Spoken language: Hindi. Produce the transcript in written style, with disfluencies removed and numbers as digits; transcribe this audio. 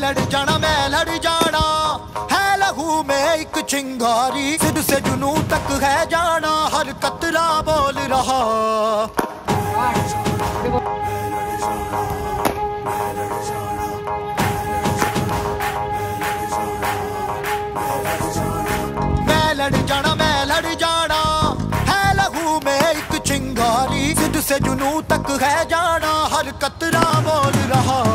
मैं लड़ जाना है लहू में एक चिंगारी, सिर से जुनू तक है जाना, हर कतरा बोल रहा। मैं लड़ जाना है लहू में एक चिंगारी, सिर से जुनू तक है जाना, हर कतरा बोल रहा।